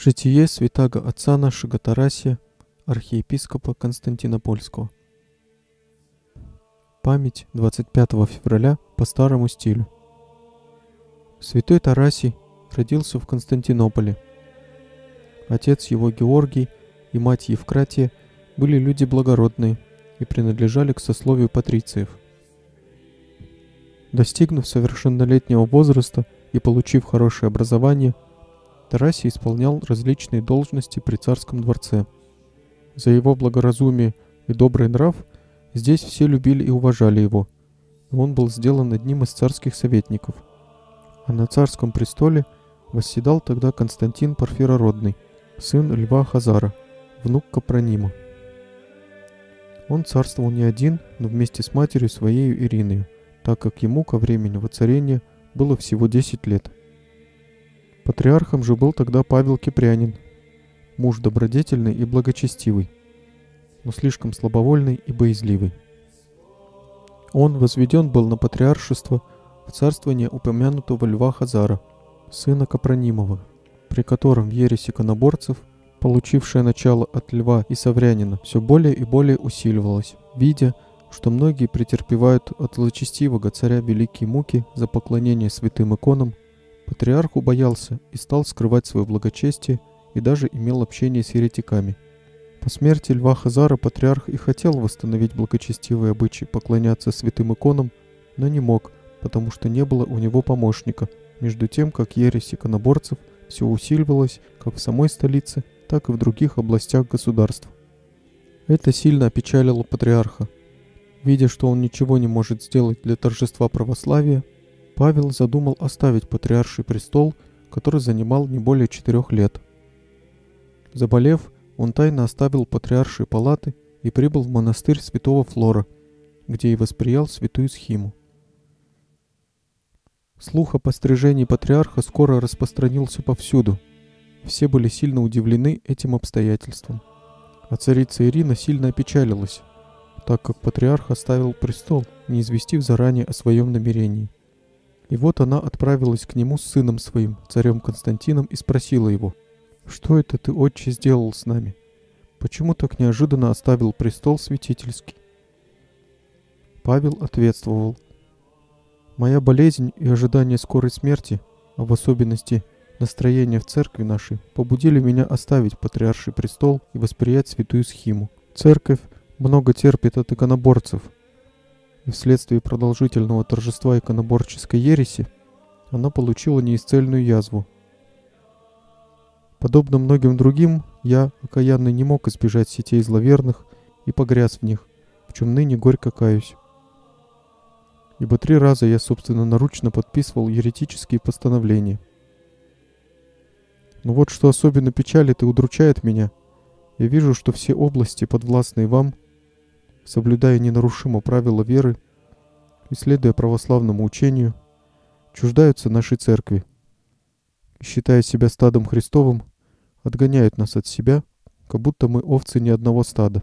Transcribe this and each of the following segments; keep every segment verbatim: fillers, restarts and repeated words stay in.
Житие святаго отца нашего Тарасия, архиепископа Константинопольского. Память двадцать пятого февраля по старому стилю. Святой Тарасий родился в Константинополе. Отец его Георгий и мать Евкратия были люди благородные и принадлежали к сословию патрициев. Достигнув совершеннолетнего возраста и получив хорошее образование, Тарасий исполнял различные должности при царском дворце. За его благоразумие и добрый нрав здесь все любили и уважали его, и он был сделан одним из царских советников. А на царском престоле восседал тогда Константин Порфирородный, сын Льва Хазара, внук Капронима. Он царствовал не один, но вместе с матерью своей Ириною, так как ему ко времени воцарения было всего десять лет. Патриархом же был тогда Павел Кипрянин, муж добродетельный и благочестивый, но слишком слабовольный и боязливый. Он возведен был на патриаршество в царствование упомянутого Льва Хазара, сына Капронимова, при котором ересь иконоборцев, получившая начало от Льва и Саврянина, все более и более усиливалась, видя, что многие претерпевают от злочестивого царя великие муки за поклонение святым иконам. Патриарх убоялся и стал скрывать свое благочестие и даже имел общение с еретиками. По смерти Льва Хазара патриарх и хотел восстановить благочестивые обычаи поклоняться святым иконам, но не мог, потому что не было у него помощника, между тем как ересь иконоборцев все усиливалась как в самой столице, так и в других областях государства. Это сильно опечалило патриарха. Видя, что он ничего не может сделать для торжества православия, Павел задумал оставить патриарший престол, который занимал не более четырех лет. Заболев, он тайно оставил патриаршие палаты и прибыл в монастырь святого Флора, где и восприял святую схиму. Слух о пострижении патриарха скоро распространился повсюду. Все были сильно удивлены этим обстоятельством. А царица Ирина сильно опечалилась, так как патриарх оставил престол, не известив заранее о своем намерении. И вот она отправилась к нему с сыном своим, царем Константином, и спросила его: «Что это ты, отче, сделал с нами? Почему так неожиданно оставил престол святительский?» Павел ответствовал: «Моя болезнь и ожидание скорой смерти, а в особенности настроение в церкви нашей, побудили меня оставить патриарший престол и восприять святую схиму. Церковь много терпит от иконоборцев, и вследствие продолжительного торжества иконоборческой ереси она получила неисцельную язву. Подобно многим другим, я, окаянный, не мог избежать сетей зловерных и погряз в них, в чем ныне горько каюсь. Ибо три раза я собственноручно подписывал еретические постановления. Но вот что особенно печалит и удручает меня, я вижу, что все области, подвластные вам, соблюдая ненарушимо правила веры и следуя православному учению, чуждаются нашей церкви и, считая себя стадом Христовым, отгоняют нас от себя, как будто мы овцы ни одного стада.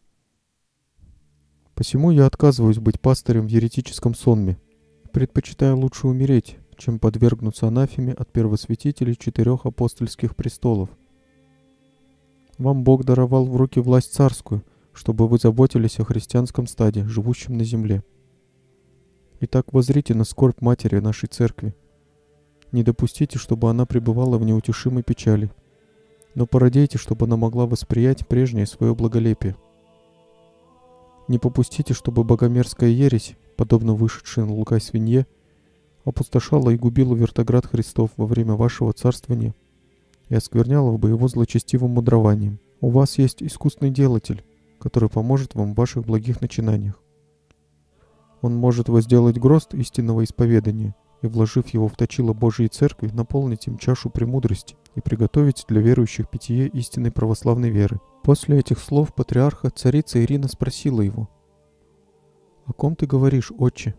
Посему я отказываюсь быть пастырем в еретическом сонме, предпочитаю лучше умереть, чем подвергнуться анафеме от первосвятителей четырех апостольских престолов. Вам Бог даровал в руки власть царскую, чтобы вы заботились о христианском стаде, живущем на земле. Итак, воззрите на скорбь матери нашей церкви. Не допустите, чтобы она пребывала в неутешимой печали, но породейте, чтобы она могла восприять прежнее свое благолепие. Не попустите, чтобы богомерзкая ересь, подобно вышедшей на луга свинье, опустошала и губила вертоград Христов во время вашего царствования и оскверняла бы его злочестивым мудрованием. У вас есть искусный делатель, который поможет вам в ваших благих начинаниях. Он может возделать грозд истинного исповедания и, вложив его в точило Божией Церкви, наполнить им чашу премудрости и приготовить для верующих питье истинной православной веры». После этих слов патриарха царица Ирина спросила его: «О ком ты говоришь, отче?»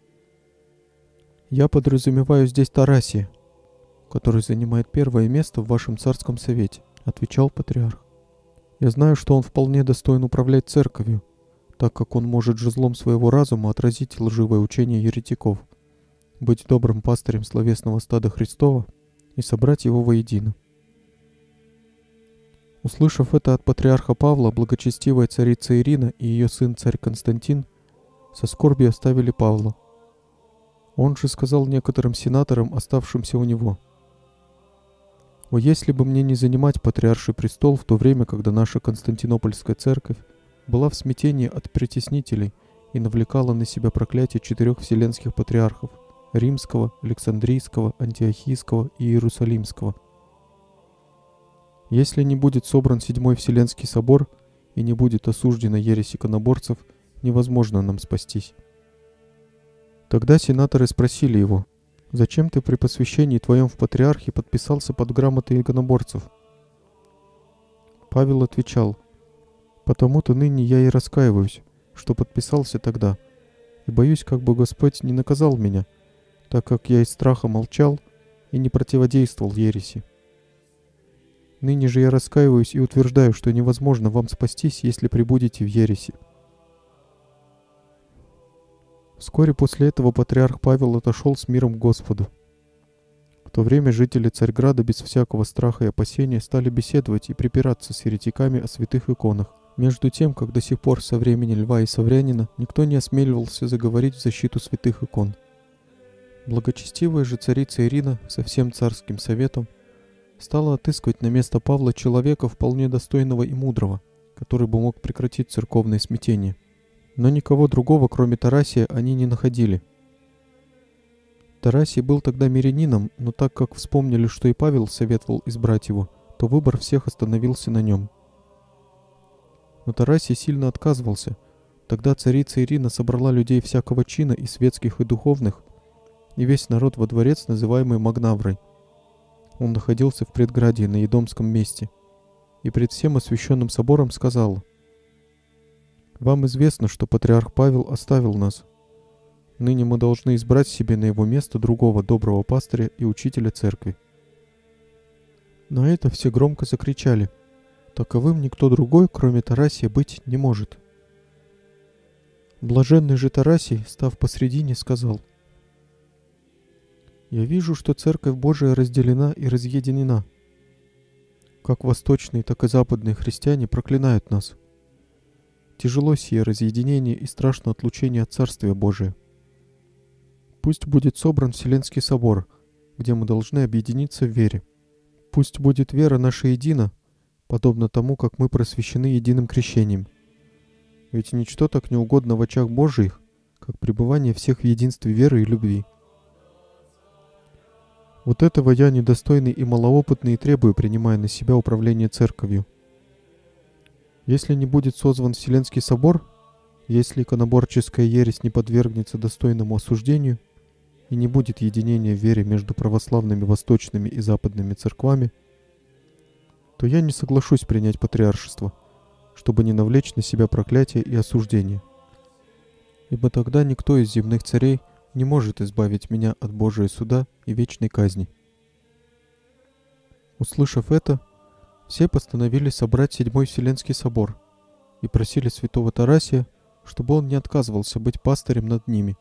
«Я подразумеваю здесь Тарасия, который занимает первое место в вашем царском совете», — отвечал патриарх. «Я знаю, что он вполне достоин управлять церковью, так как он может жезлом своего разума отразить лживое учение еретиков, быть добрым пастырем словесного стада Христова и собрать его воедино. Услышав это от патриарха Павла, благочестивая царица Ирина и ее сын царь Константин со скорбью оставили Павла. Он же сказал некоторым сенаторам, оставшимся у него: «О, если бы мне не занимать патриарший престол в то время, когда наша Константинопольская церковь была в смятении от притеснителей и навлекала на себя проклятие четырех вселенских патриархов – Римского, Александрийского, Антиохийского и Иерусалимского. Если не будет собран Седьмой Вселенский собор и не будет осуждена ересь иконоборцев, невозможно нам спастись». Тогда сенаторы спросили его: «Зачем ты при посвящении твоем в патриархе подписался под грамотой иконоборцев?» Павел отвечал: «Потому-то ныне я и раскаиваюсь, что подписался тогда, и боюсь, как бы Господь не наказал меня, так как я из страха молчал и не противодействовал ереси. Ныне же я раскаиваюсь и утверждаю, что невозможно вам спастись, если пребудете в ереси». Вскоре после этого патриарх Павел отошел с миром к Господу. В то время жители Царьграда без всякого страха и опасения стали беседовать и припираться с еретиками о святых иконах, между тем, как до сих пор со времени Льва и Саврянина никто не осмеливался заговорить в защиту святых икон. Благочестивая же царица Ирина со всем царским советом стала отыскивать на место Павла человека вполне достойного и мудрого, который бы мог прекратить церковное смятение. Но никого другого, кроме Тарасия, они не находили. Тарасий был тогда мирянином, но так как вспомнили, что и Павел советовал избрать его, то выбор всех остановился на нем. Но Тарасий сильно отказывался. Тогда царица Ирина собрала людей всякого чина, и светских, и духовных, и весь народ во дворец, называемый Магнаврой. Он находился в предградии на Едомском месте, и пред всем освященным собором сказал: «Вам известно, что патриарх Павел оставил нас. Ныне мы должны избрать себе на его место другого доброго пастыря и учителя церкви». На это все громко закричали: «Таковым никто другой, кроме Тарасия, быть не может». Блаженный же Тарасий, став посредине, сказал: «Я вижу, что Церковь Божия разделена и разъединена. Как восточные, так и западные христиане проклинают нас. Тяжело сие разъединение и страшно отлучение от Царствия Божия. Пусть будет собран Вселенский собор, где мы должны объединиться в вере. Пусть будет вера наша едина, подобно тому, как мы просвящены единым крещением. Ведь ничто так не угодно в очах Божиих, как пребывание всех в единстве веры и любви. Вот этого я, недостойный и малоопытный, и требую, принимая на себя управление церковью. Если не будет созван Вселенский собор, если иконоборческая ересь не подвергнется достойному осуждению и не будет единения в вере между православными восточными и западными церквами, то я не соглашусь принять патриаршество, чтобы не навлечь на себя проклятие и осуждение. Ибо тогда никто из земных царей не может избавить меня от Божия суда и вечной казни». Услышав это, все постановили собрать Седьмой Вселенский собор и просили святого Тарасия, чтобы он не отказывался быть пастырем над ними.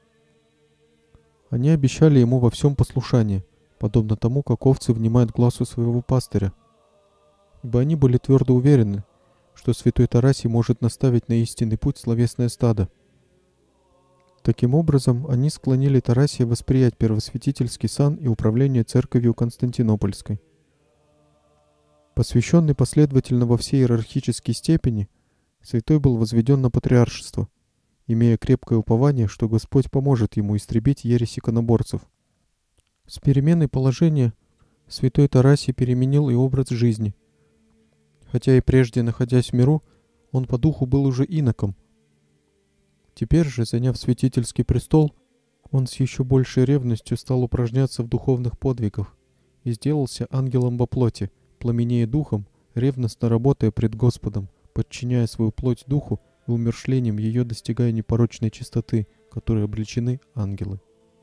Они обещали ему во всем послушание, подобно тому, как овцы внимают глазу своего пастыря, ибо они были твердо уверены, что святой Тарасий может наставить на истинный путь словесное стадо. Таким образом, они склонили Тарасия восприять первосвятительский сан и управление церковью Константинопольской. Посвященный последовательно во все иерархические степени, святой был возведен на патриаршество, имея крепкое упование, что Господь поможет ему истребить ересь иконоборцев. С переменой положения святой Тарасий переменил и образ жизни. Хотя и прежде, находясь в миру, он по духу был уже иноком. Теперь же, заняв святительский престол, он с еще большей ревностью стал упражняться в духовных подвигах и сделался ангелом во плоти, пламенея духом, ревностно работая пред Господом, подчиняя свою плоть духу и умершлением ее достигая непорочной чистоты, которой облечены ангелы.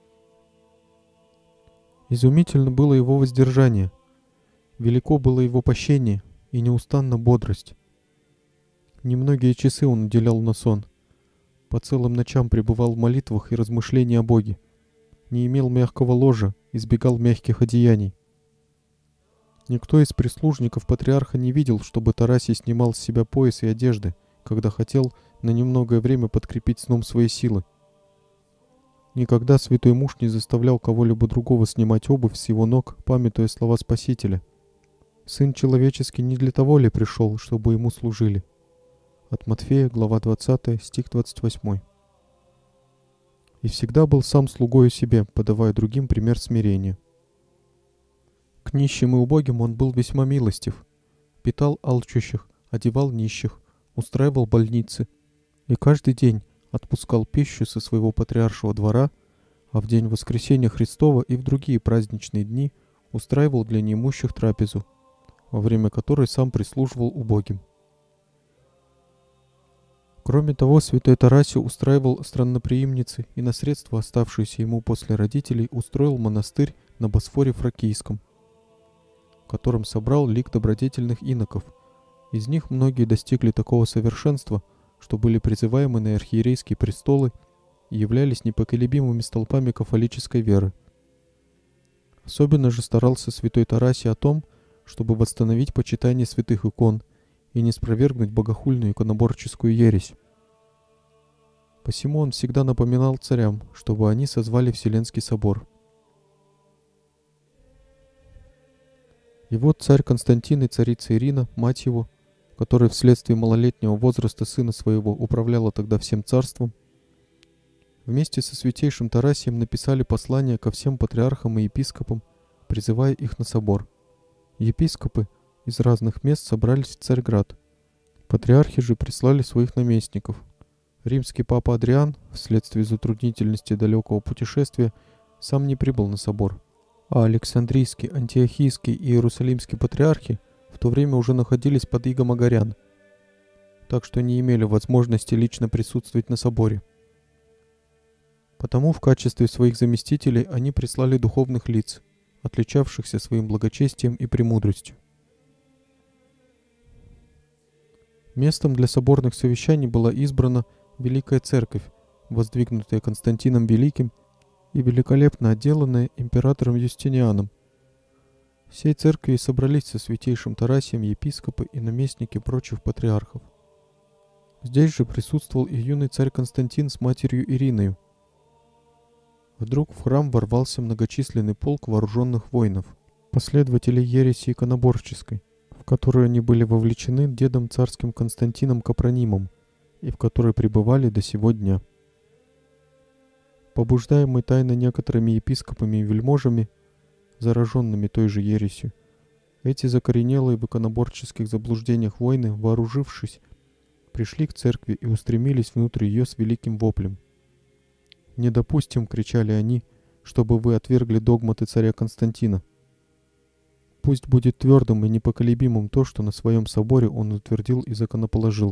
Изумительно было его воздержание, велико было его пощение и неустанна бодрость. Немногие часы он уделял на сон, по целым ночам пребывал в молитвах и размышлении о Боге, не имел мягкого ложа, избегал мягких одеяний. Никто из прислужников патриарха не видел, чтобы Тарасий снимал с себя пояс и одежды, когда хотел на немногое время подкрепить сном свои силы. Никогда святой муж не заставлял кого-либо другого снимать обувь с его ног, памятуя слова Спасителя. «Сын человеческий не для того ли пришел, чтобы ему служили?» От Матфея, глава двадцатая, стих двадцать восьмой. И всегда был сам слугою себе, подавая другим пример смирения. К нищим и убогим он был весьма милостив, питал алчущих, одевал нищих, устраивал больницы и каждый день отпускал пищу со своего патриаршего двора, а в день Воскресения Христова и в другие праздничные дни устраивал для неимущих трапезу, во время которой сам прислуживал убогим. Кроме того, святой Тарасий устраивал странноприимницы и на средства, оставшиеся ему после родителей, устроил монастырь на Босфоре Фракийском, в котором собрал лик добродетельных иноков. Из них многие достигли такого совершенства, что были призываемы на архиерейские престолы и являлись непоколебимыми столпами кафолической веры. Особенно же старался святой Тарасий о том, чтобы восстановить почитание святых икон и не спровергнуть богохульную иконоборческую ересь. Посему он всегда напоминал царям, чтобы они созвали Вселенский собор. И вот царь Константин и царица Ирина, мать его, которая вследствие малолетнего возраста сына своего управляла тогда всем царством, вместе со святейшим Тарасием написали послание ко всем патриархам и епископам, призывая их на собор. Епископы из разных мест собрались в Царьград. Патриархи же прислали своих наместников. Римский папа Адриан, вследствие затруднительности далекого путешествия, сам не прибыл на собор, а Александрийский, Антиохийский и Иерусалимский патриархи в то время уже находились под игом агарян, так что не имели возможности лично присутствовать на соборе. Потому в качестве своих заместителей они прислали духовных лиц, отличавшихся своим благочестием и премудростью. Местом для соборных совещаний была избрана Великая Церковь, воздвигнутая Константином Великим и великолепно отделанная императором Юстинианом. Всей церкви собрались со святейшим Тарасием епископы и наместники прочих патриархов. Здесь же присутствовал и юный царь Константин с матерью Ириною. Вдруг в храм ворвался многочисленный полк вооруженных воинов, последователей ереси иконоборческой, в которую они были вовлечены дедом царским Константином Капронимом и в которой пребывали до сего дня. Побуждаемый тайно некоторыми епископами и вельможами, зараженными той же ересью, эти закоренелые в иконоборческих заблуждениях воины, вооружившись, пришли к церкви и устремились внутрь ее с великим воплем. «Не допустим, — кричали они, — чтобы вы отвергли догматы царя Константина. Пусть будет твердым и непоколебимым то, что на своем соборе он утвердил и законоположил.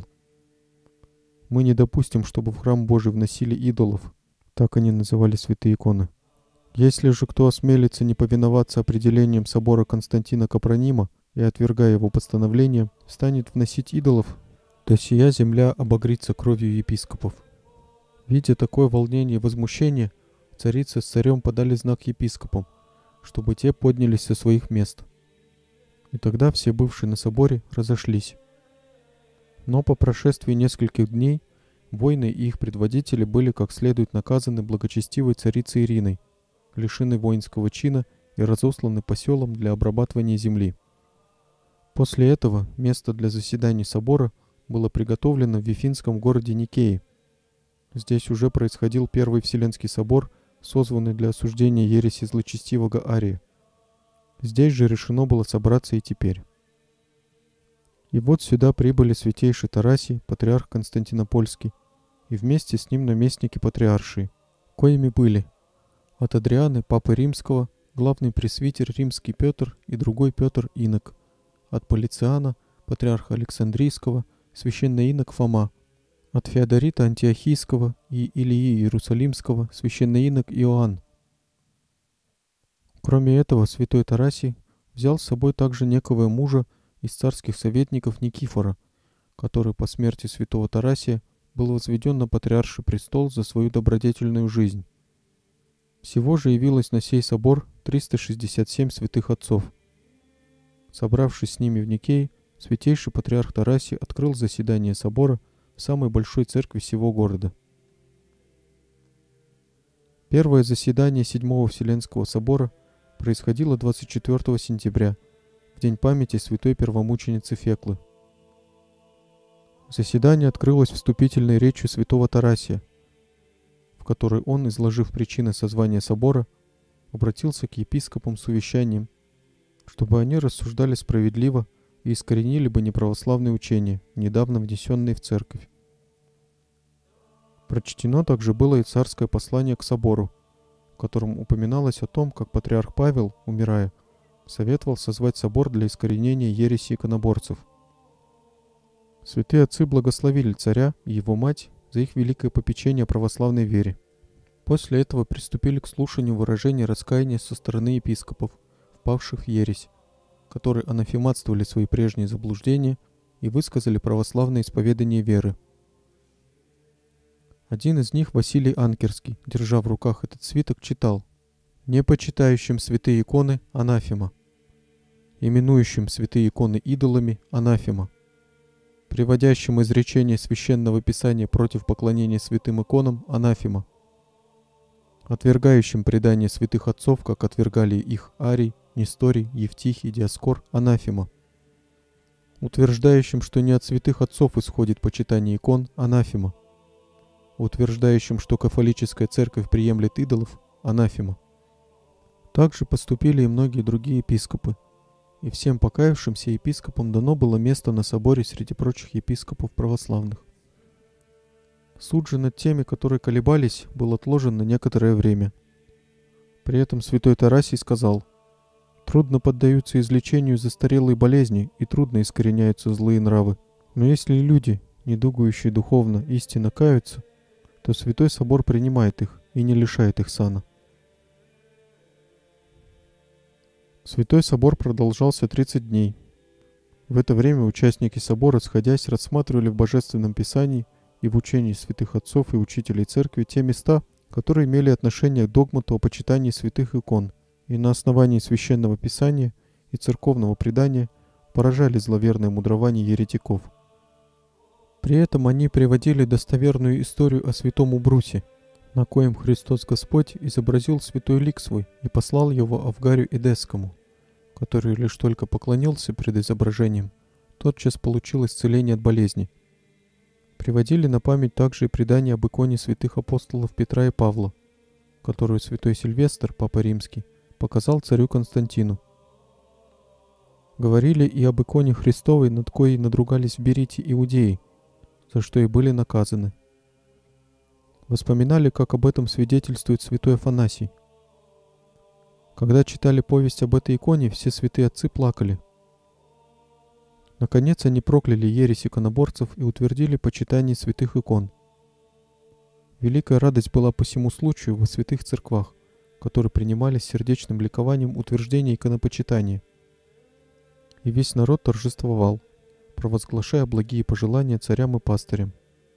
Мы не допустим, чтобы в храм Божий вносили идолов», так они называли святые иконы. «Если же кто осмелится не повиноваться определениям собора Константина Капронима и, отвергая его постановление, станет вносить идолов, то сия земля обогрится кровью епископов». Видя такое волнение и возмущение, царица с царем подали знак епископам, чтобы те поднялись со своих мест. И тогда все бывшие на соборе разошлись. Но по прошествии нескольких дней воины и их предводители были как следует наказаны благочестивой царицей Ириной, лишены воинского чина и разосланы по селам для обрабатывания земли. После этого место для заседаний собора было приготовлено в Вифинском городе Никее. Здесь уже происходил Первый Вселенский собор, созванный для осуждения ереси злочестивого Ария. Здесь же решено было собраться и теперь. И вот сюда прибыли святейший Тарасий, патриарх Константинопольский, и вместе с ним наместники патриаршии, коими были от Адрианы, папы Римского, главный пресвитер римский Петр и другой Петр инок, от Полициана, патриарха Александрийского, священный инок Фома, от Феодорита Антиохийского и Илии Иерусалимского, священный инок Иоанн. Кроме этого, святой Тарасий взял с собой также некого мужа из царских советников Никифора, который по смерти святого Тарасия был возведен на патриарший престол за свою добродетельную жизнь. Всего же явилось на сей собор триста шестьдесят семь святых отцов. Собравшись с ними в Никее, святейший патриарх Тарасий открыл заседание собора в самой большой церкви всего города. Первое заседание Седьмого Вселенского собора происходило двадцать четвёртого сентября, в день памяти святой первомученицы Феклы. Заседание открылось вступительной речью святого Тарасия, в которой он, изложив причины созвания собора, обратился к епископам с увещанием, чтобы они рассуждали справедливо и искоренили бы неправославные учения, недавно внесенные в церковь. Прочтено также было и царское послание к собору, в котором упоминалось о том, как патриарх Павел, умирая, советовал созвать собор для искоренения ереси иконоборцев. Святые отцы благословили царя и его мать за их великое попечение о православной вере. После этого приступили к слушанию выражений раскаяния со стороны епископов, впавших в ересь, которые анафематствовали свои прежние заблуждения и высказали православное исповедание веры. Один из них, Василий Анкерский, держа в руках этот свиток, читал: «Не почитающим святые иконы – анафема, именующим святые иконы идолами – анафема, приводящим изречение священного писания против поклонения святым иконам – анафема, отвергающим предание святых отцов, как отвергали их Арий, Несторий, Евтихий, Диоскор – анафема, утверждающим, что не от святых отцов исходит почитание икон – анафема, утверждающим, что кафолическая церковь приемлет идолов – анафема». Также поступили и многие другие епископы, и всем покаявшимся епископам дано было место на соборе среди прочих епископов православных. Суд же над теми, которые колебались, был отложен на некоторое время. При этом святой Тарасий сказал: «Трудно поддаются излечению застарелые болезни, и трудно искореняются злые нравы. Но если люди, недугующие духовно, истинно каются, то Святой Собор принимает их и не лишает их сана». Святой Собор продолжался тридцать дней. В это время участники собора, сходясь, рассматривали в Божественном Писании и в учении святых отцов и учителей церкви те места, которые имели отношение к догмату о почитании святых икон, и на основании священного писания и церковного предания поражали зловерное мудрование еретиков. При этом они приводили достоверную историю о святом Убрусе, на коем Христос Господь изобразил святой лик свой и послал его Авгарию Эдесскому, который лишь только поклонился пред изображением, тотчас получил исцеление от болезни. Приводили на память также и предание об иконе святых апостолов Петра и Павла, которую святой Сильвестр, Папа Римский, показал царю Константину. Говорили и об иконе Христовой, над коей надругались в Берите иудеи, за что и были наказаны. Воспоминали, как об этом свидетельствует святой Афанасий. Когда читали повесть об этой иконе, все святые отцы плакали. Наконец они прокляли ересь иконоборцев и утвердили почитание святых икон. Великая радость была по сему случаю во святых церквах, которые принимали с сердечным ликованием утверждение иконопочитания. И весь народ торжествовал, провозглашая благие пожелания царям и пастырям.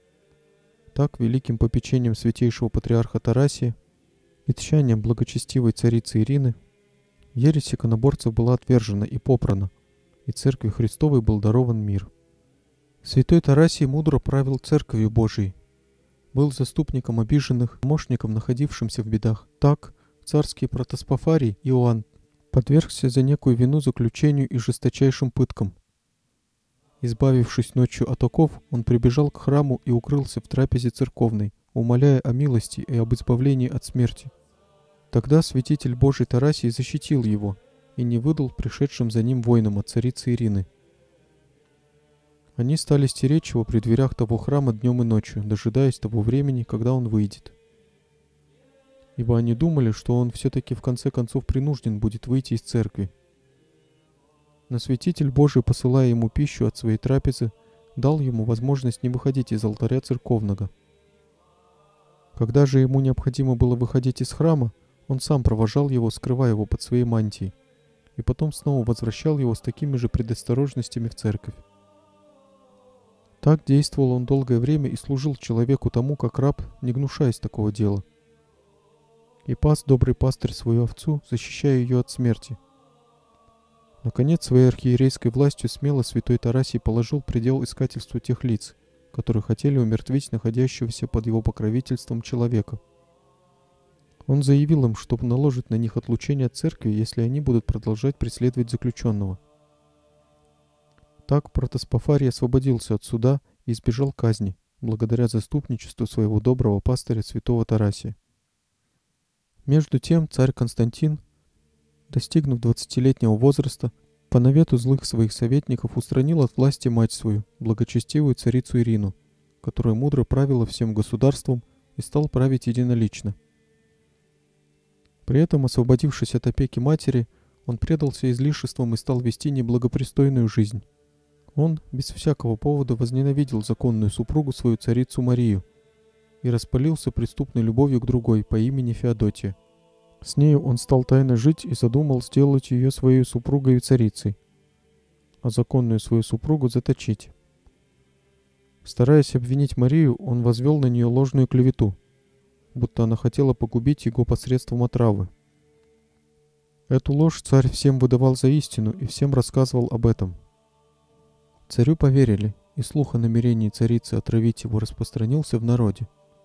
Так, великим попечением святейшего патриарха Тарасия и тщанием благочестивой царицы Ирины ересь иконоборцев была отвержена и попрана, и Церкви Христовой был дарован мир. Святой Тарасий мудро правил Церковью Божией, был заступником обиженных, помощником находившимся в бедах. Так, царский протоспофарий Иоанн подвергся за некую вину заключению и жесточайшим пыткам. Избавившись ночью от оков, он прибежал к храму и укрылся в трапезе церковной, умоляя о милости и об избавлении от смерти. Тогда святитель Божий Тарасий защитил его и не выдал пришедшим за ним воинам от царицы Ирины. Они стали стеречь его при дверях того храма днем и ночью, дожидаясь того времени, когда он выйдет. Ибо они думали, что он все-таки в конце концов принужден будет выйти из церкви. Но святитель Божий, посылая ему пищу от своей трапезы, дал ему возможность не выходить из алтаря церковного. Когда же ему необходимо было выходить из храма, он сам провожал его, скрывая его под своей мантией, и потом снова возвращал его с такими же предосторожностями в церковь. Так действовал он долгое время и служил человеку тому, как раб, не гнушаясь такого дела. И пас добрый пастырь свою овцу, защищая ее от смерти. Наконец, своей архиерейской властью смело святой Тарасий положил предел искательству тех лиц, которые хотели умертвить находящегося под его покровительством человека. Он заявил им, что наложит на них отлучение от церкви, если они будут продолжать преследовать заключенного. Так протоспофарий освободился от суда и избежал казни, благодаря заступничеству своего доброго пастыря святого Тарасия. Между тем царь Константин, достигнув двадцатилетнего возраста, по навету злых своих советников устранил от власти мать свою, благочестивую царицу Ирину, которая мудро правила всем государством и стал править единолично. При этом, освободившись от опеки матери, он предался излишествам и стал вести неблагопристойную жизнь. Он, без всякого повода, возненавидел законную супругу свою царицу Марию и распалился преступной любовью к другой по имени Феодотия. С нею он стал тайно жить и задумал сделать ее своей супругой и царицей, а законную свою супругу заточить. Стараясь обвинить Марию, он возвел на нее ложную клевету, будто она хотела погубить его посредством отравы. Эту ложь царь всем выдавал за истину и всем рассказывал об этом. Царю поверили, и слух о намерении царицы отравить его распространился в народе.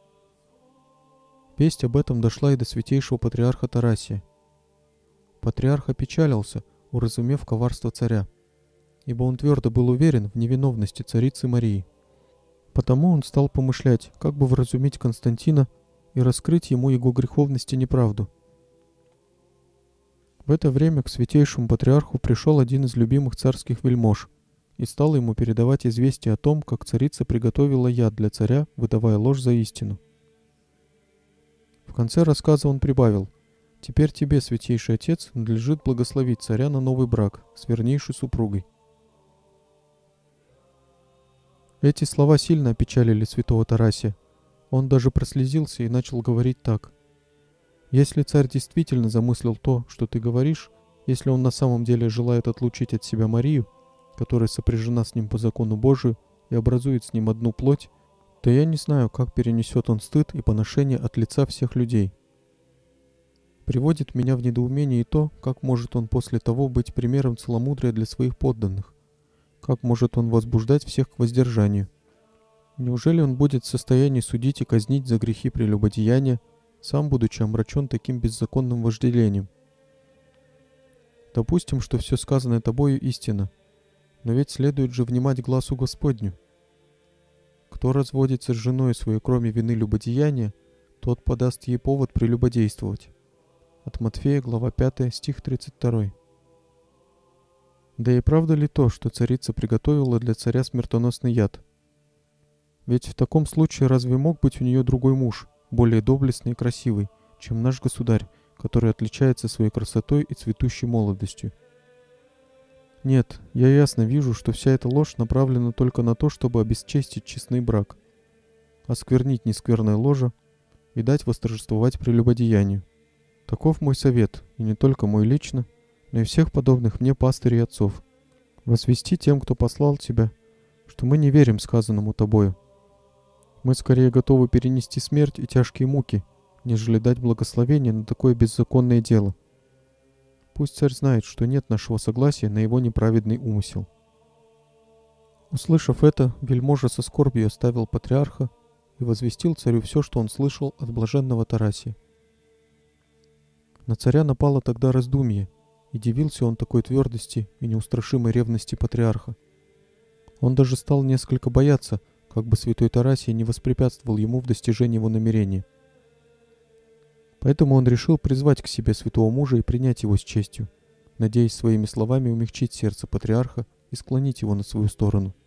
Весть об этом дошла и до святейшего патриарха Тарасия. Патриарх опечалился, уразумев коварство царя, ибо он твердо был уверен в невиновности царицы Марии. Потому он стал помышлять, как бы вразумить Константина и раскрыть ему его греховность и неправду. В это время к святейшему патриарху пришел один из любимых царских вельмож и стал ему передавать известие о том, как царица приготовила яд для царя, выдавая ложь за истину. В конце рассказа он прибавил: «Теперь тебе, святейший отец, надлежит благословить царя на новый брак с вернейшей супругой». Эти слова сильно опечалили святого Тарасия. Он даже прослезился и начал говорить так: «Если царь действительно замыслил то, что ты говоришь, если он на самом деле желает отлучить от себя Марию, которая сопряжена с ним по закону Божию и образует с ним одну плоть, то я не знаю, как перенесет он стыд и поношение от лица всех людей. Приводит меня в недоумение и то, как может он после того быть примером целомудрия для своих подданных, как может он возбуждать всех к воздержанию. Неужели он будет в состоянии судить и казнить за грехи прелюбодеяния, сам будучи омрачен таким беззаконным вожделением? Допустим, что все сказанное тобою истина, но ведь следует же внимать глазу Господню. Кто разводится с женой своей, кроме вины любодеяния, тот подаст ей повод прелюбодействовать». От Матфея, глава пятая, стих тридцать два. Да и правда ли то, что царица приготовила для царя смертоносный яд? Ведь в таком случае разве мог быть у нее другой муж, более доблестный и красивый, чем наш государь, который отличается своей красотой и цветущей молодостью? Нет, я ясно вижу, что вся эта ложь направлена только на то, чтобы обесчестить честный брак, осквернить нескверное ложе и дать восторжествовать прелюбодеянию. Таков мой совет, и не только мой лично, но и всех подобных мне пастырей и отцов. Возвести тем, кто послал тебя, что мы не верим сказанному тобою. Мы скорее готовы перенести смерть и тяжкие муки, нежели дать благословение на такое беззаконное дело. Пусть царь знает, что нет нашего согласия на его неправедный умысел». Услышав это, вельможа со скорбью оставил патриарха и возвестил царю все, что он слышал от блаженного Тарасия. На царя напало тогда раздумье, и дивился он такой твердости и неустрашимой ревности патриарха. Он даже стал несколько бояться, как бы святой Тарасий не воспрепятствовал ему в достижении его намерения. Поэтому он решил призвать к себе святого мужа и принять его с честью, надеясь своими словами умягчить сердце патриарха и склонить его на свою сторону.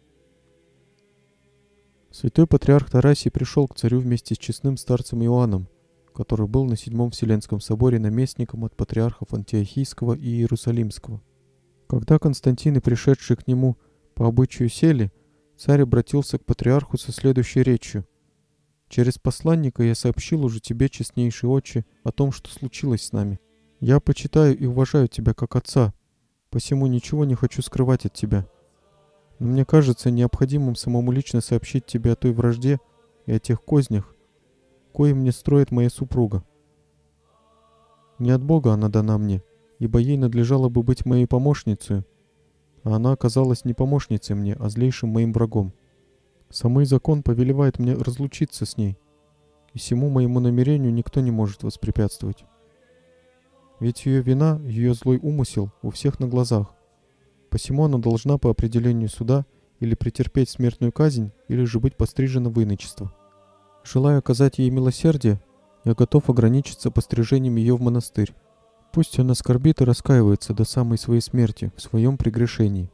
Святой патриарх Тарасий пришел к царю вместе с честным старцем Иоанном, который был на Седьмом Вселенском соборе наместником от патриархов Антиохийского и Иерусалимского. Когда Константин и пришедшие к нему по обычаю сели, царь обратился к патриарху со следующей речью: «Через посланника я сообщил уже тебе, честнейший отче, о том, что случилось с нами. Я почитаю и уважаю тебя как отца, посему ничего не хочу скрывать от тебя. Но мне кажется необходимым самому лично сообщить тебе о той вражде и о тех кознях, кои мне строит моя супруга. Не от Бога она дана мне, ибо ей надлежало бы быть моей помощницей, а она оказалась не помощницей мне, а злейшим моим врагом. Самый закон повелевает мне разлучиться с ней, и всему моему намерению никто не может воспрепятствовать. Ведь ее вина, ее злой умысел у всех на глазах. Посему она должна по определению суда или претерпеть смертную казнь, или же быть пострижена в иночество. Желая оказать ей милосердие, я готов ограничиться пострижением ее в монастырь. Пусть она скорбит и раскаивается до самой своей смерти в своем прегрешении.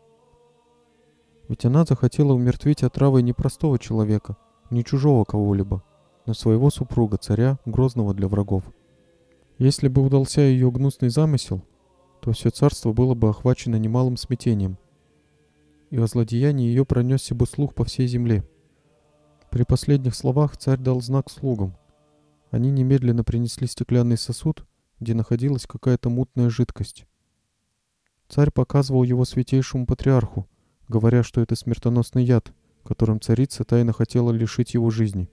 Ведь она захотела умертвить отравой не простого человека, не чужого кого-либо, но своего супруга, царя, грозного для врагов. Если бы удался ее гнусный замысел, то все царство было бы охвачено немалым смятением, и о злодеянии ее пронесся бы слух по всей земле. При последних словах царь дал знак слугам. Они немедленно принесли стеклянный сосуд, где находилась какая-то мутная жидкость. Царь показывал его святейшему патриарху, говоря, что это смертоносный яд, которым царица тайно хотела лишить его жизни.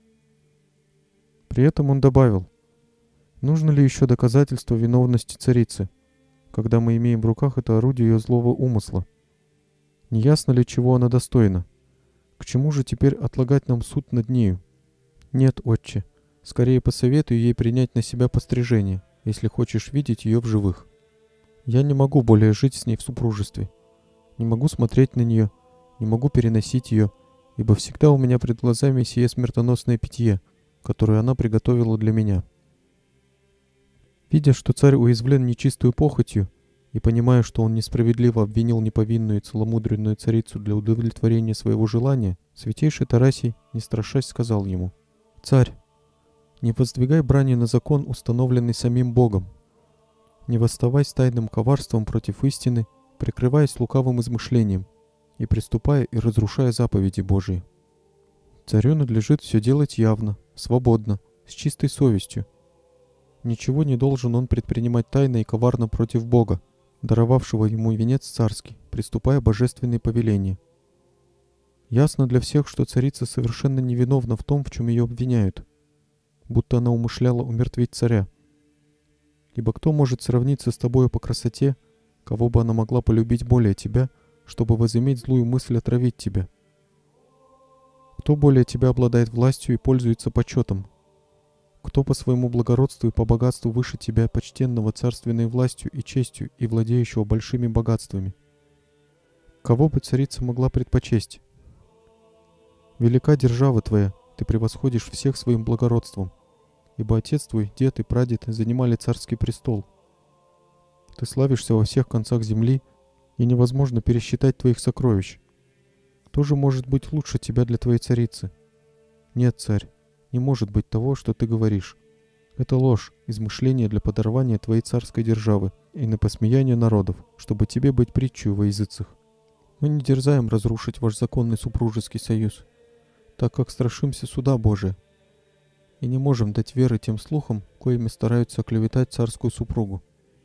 При этом он добавил: нужно ли еще доказательство виновности царицы, когда мы имеем в руках это орудие ее злого умысла? Не ясно ли, чего она достойна? К чему же теперь отлагать нам суд над нею? Нет, отче, скорее посоветую ей принять на себя пострижение, если хочешь видеть ее в живых. Я не могу более жить с ней в супружестве. Не могу смотреть на нее, не могу переносить ее, ибо всегда у меня пред глазами сие смертоносное питье, которое она приготовила для меня. Видя, что царь уязвлен нечистую похотью, и понимая, что он несправедливо обвинил неповинную и целомудренную царицу для удовлетворения своего желания, святейший Тарасий, не страшась, сказал ему: «Царь, не воздвигай брани на закон, установленный самим Богом. Не восставай с тайным коварством против истины, прикрываясь лукавым измышлением, и приступая и разрушая заповеди Божии. Царю надлежит все делать явно, свободно, с чистой совестью. Ничего не должен он предпринимать тайно и коварно против Бога, даровавшего ему венец царский, приступая божественные повеления. Ясно для всех, что царица совершенно невиновна в том, в чем ее обвиняют, будто она умышляла умертвить царя. Ибо кто может сравниться с тобою по красоте, кого бы она могла полюбить более тебя, чтобы возыметь злую мысль отравить тебя? Кто более тебя обладает властью и пользуется почетом? Кто по своему благородству и по богатству выше тебя, почтенного царственной властью и честью и владеющего большими богатствами? Кого бы царица могла предпочесть? Велика держава твоя, ты превосходишь всех своим благородством, ибо отец твой, дед и прадед занимали царский престол. Ты славишься во всех концах земли, и невозможно пересчитать твоих сокровищ. Кто же может быть лучше тебя для твоей царицы? Нет, царь, не может быть того, что ты говоришь. Это ложь, измышление для подорвания твоей царской державы и на посмеяние народов, чтобы тебе быть притчей во языцах. Мы не дерзаем разрушить ваш законный супружеский союз, так как страшимся суда Божия, и не можем дать веры тем слухам, коими стараются оклеветать царскую супругу.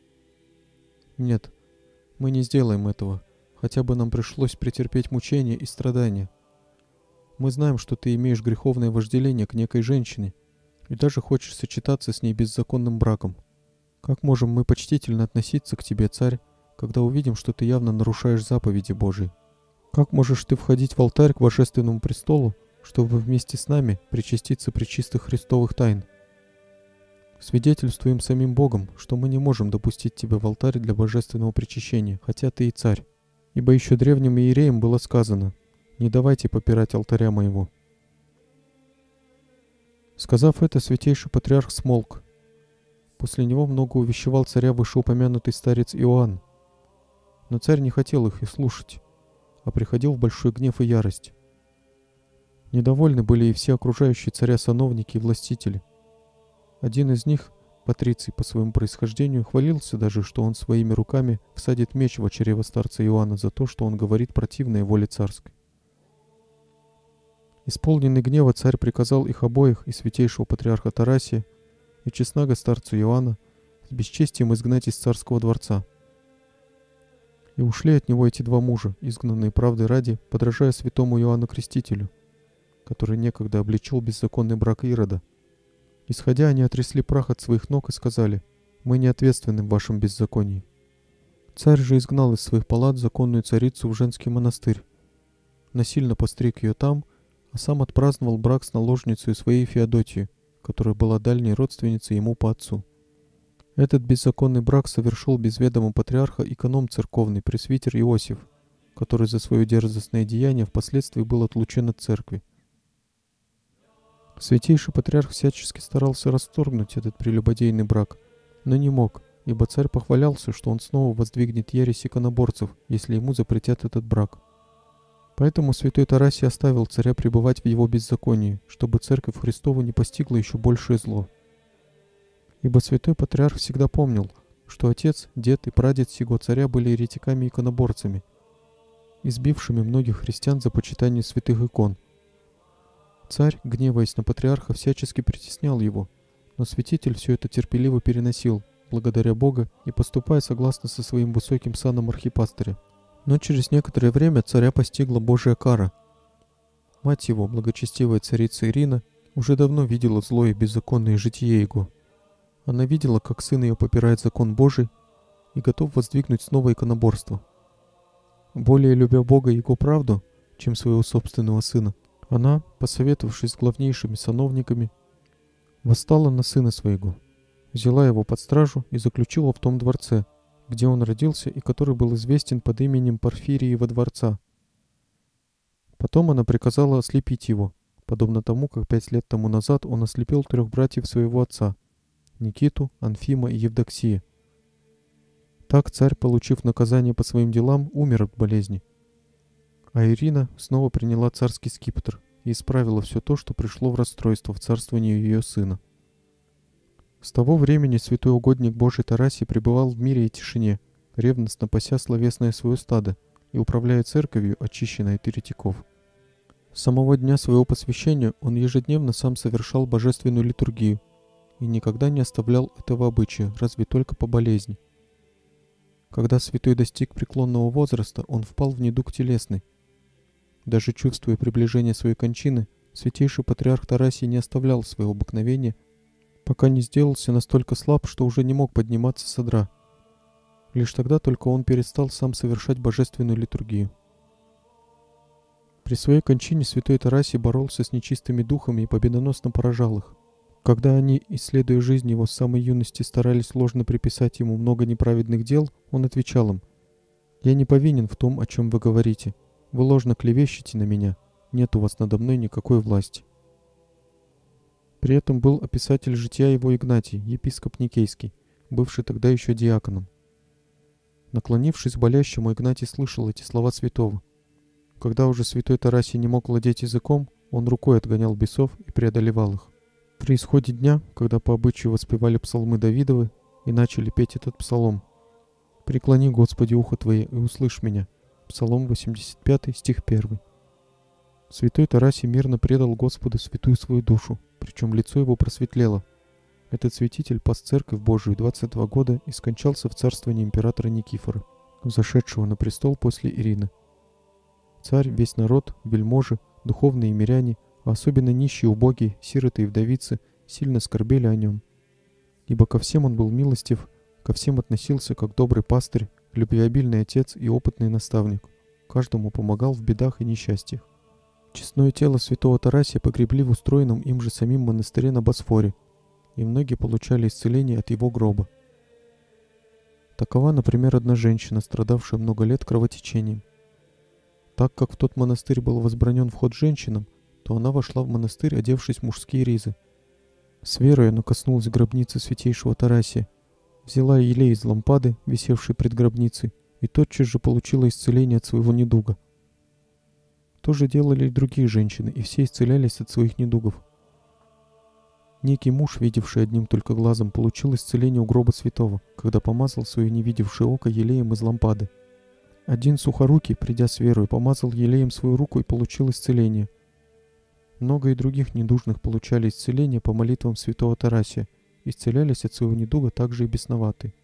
Нет, мы не сделаем этого, хотя бы нам пришлось претерпеть мучения и страдания. Мы знаем, что ты имеешь греховное вожделение к некой женщине и даже хочешь сочетаться с ней беззаконным браком. Как можем мы почтительно относиться к тебе, царь, когда увидим, что ты явно нарушаешь заповеди Божии? Как можешь ты входить в алтарь к божественному престолу, чтобы вместе с нами причаститься пречистых христовых тайн? Свидетельствуем самим Богом, что мы не можем допустить тебя в алтарь для божественного причащения, хотя ты и царь. Ибо еще древним иереям было сказано: «Не давайте попирать алтаря моего». Сказав это, святейший патриарх смолк. После него много увещевал царя вышеупомянутый старец Иоанн. Но царь не хотел их и слушать, а приходил в большой гнев и ярость. Недовольны были и все окружающие царя сановники и властители. Один из них, Патриций по своему происхождению, хвалился даже, что он своими руками всадит меч в чрево старца Иоанна за то, что он говорит противное воле царской. Исполненный гнева, царь приказал их обоих, и святейшего патриарха Тарасия, и честного старца Иоанна, с бесчестием изгнать из царского дворца. И ушли от него эти два мужа, изгнанные правдой ради, подражая святому Иоанну Крестителю, который некогда обличил беззаконный брак Ирода. Исходя, они отрясли прах от своих ног и сказали: Мы не ответственны в вашем беззаконии». Царь же изгнал из своих палат законную царицу в женский монастырь, насильно постриг ее там, а сам отпраздновал брак с наложницей своей Феодотией, которая была дальней родственницей ему по отцу. Этот беззаконный брак совершил без ведома патриарха эконом церковный пресвитер Иосиф, который за свое дерзостное деяние впоследствии был отлучен от церкви. Святейший патриарх всячески старался расторгнуть этот прелюбодейный брак, но не мог, ибо царь похвалялся, что он снова воздвигнет ересь иконоборцев, если ему запретят этот брак. Поэтому святой Тарасий оставил царя пребывать в его беззаконии, чтобы церковь Христова не постигла еще большее зло. Ибо святой патриарх всегда помнил, что отец, дед и прадед сего царя были еретиками-иконоборцами, избившими многих христиан за почитание святых икон. Царь, гневаясь на патриарха, всячески притеснял его, но святитель все это терпеливо переносил, благодаря Бога и поступая согласно со своим высоким саном архипастыря. Но через некоторое время царя постигла Божья кара. Мать его, благочестивая царица Ирина, уже давно видела злое и беззаконное житие его. Она видела, как сын ее попирает закон Божий и готов воздвигнуть снова иконоборство. Более любя Бога и его правду, чем своего собственного сына, она, посоветовавшись с главнейшими сановниками, восстала на сына своего, взяла его под стражу и заключила в том дворце, где он родился и который был известен под именем Порфириева дворца. Потом она приказала ослепить его, подобно тому, как пять лет тому назад он ослепил трех братьев своего отца – Никиту, Анфима и Евдоксия. Так царь, получив наказание по своим делам, умер от болезни. А Ирина снова приняла царский скипетр и исправила все то, что пришло в расстройство в царствовании ее сына. С того времени святой угодник Божий Тарасий пребывал в мире и тишине, ревностно пася словесное свое стадо и управляя церковью, очищенной от еретиков. С самого дня своего посвящения он ежедневно сам совершал божественную литургию и никогда не оставлял этого обычая, разве только по болезни. Когда святой достиг преклонного возраста, он впал в недуг телесный. Даже чувствуя приближение своей кончины, святейший патриарх Тарасий не оставлял своего обыкновения, пока не сделался настолько слаб, что уже не мог подниматься с одра. Лишь тогда только он перестал сам совершать божественную литургию. При своей кончине святой Тарасий боролся с нечистыми духами и победоносно поражал их. Когда они, исследуя жизнь его с самой юности, старались ложно приписать ему много неправедных дел, он отвечал им: «Я не повинен в том, о чем вы говорите. Вы ложно клевещете на меня. Нет у вас надо мной никакой власти». При этом был описатель жития его Игнатий, епископ Никейский, бывший тогда еще диаконом. Наклонившись к болящему, Игнатий слышал эти слова святого. Когда уже святой Тарасий не мог владеть языком, он рукой отгонял бесов и преодолевал их. При исходе дня, когда по обычаю воспевали псалмы Давидовы и начали петь этот псалом: «Преклони, Господи, ухо Твое, и услышь меня». Псалом восемьдесят пятый, стих первый. Святой Тарасий мирно предал Господу святую свою душу, причем лицо его просветлело. Этот святитель пас церковь Божию двадцать два года и скончался в царствовании императора Никифора, взошедшего на престол после Ирины. Царь, весь народ, вельможи, духовные миряне, а особенно нищие, убогие, сироты и вдовицы, сильно скорбели о нем. Ибо ко всем он был милостив, ко всем относился как добрый пастырь, любвеобильный отец и опытный наставник. Каждому помогал в бедах и несчастьях. Честное тело святого Тарасия погребли в устроенном им же самим монастыре на Босфоре, и многие получали исцеление от его гроба. Такова, например, одна женщина, страдавшая много лет кровотечением. Так как в тот монастырь был возбранен вход женщинам, то она вошла в монастырь, одевшись в мужские ризы. С верой она коснулась гробницы святейшего Тарасия, взяла елей из лампады, висевшей пред гробницей, и тотчас же получила исцеление от своего недуга. То же делали и другие женщины, и все исцелялись от своих недугов. Некий муж, видевший одним только глазом, получил исцеление у гроба святого, когда помазал свое невидевшее око елеем из лампады. Один сухорукий, придя с верой, помазал елеем свою руку и получил исцеление. Много и других недужных получали исцеление по молитвам святого Тарасия, исцелялись от своего недуга также и бесноватые.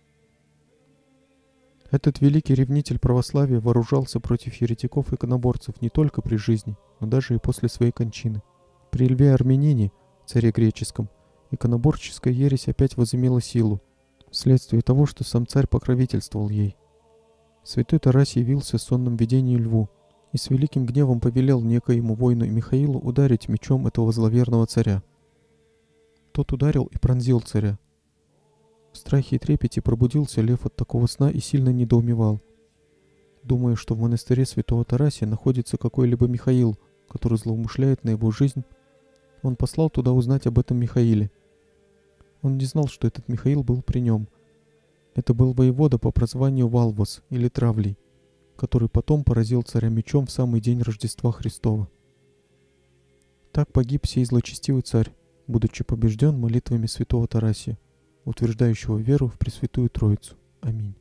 Этот великий ревнитель православия вооружался против еретиков и иконоборцев не только при жизни, но даже и после своей кончины. При Льве Армянине, царе греческом, иконоборческая ересь опять возымела силу. вследствие того, что сам царь покровительствовал ей. Святой Тарасий явился в сонном видении льву и с великим гневом повелел некоему воину Михаилу ударить мечом этого зловерного царя. Тот ударил и пронзил царя. В страхе и трепете пробудился лев от такого сна и сильно недоумевал, думая, что в монастыре святого Тарасия находится какой-либо Михаил, который злоумышляет на его жизнь. Он послал туда узнать об этом Михаиле. Он не знал, что этот Михаил был при нем. Это был воевода по прозванию Валвос или Травлий, который потом поразил царя мечом в самый день Рождества Христова. Так погиб сей злочестивый царь, будучи побежден молитвами святого Тарасия, утверждающего веру в Пресвятую Троицу. Аминь.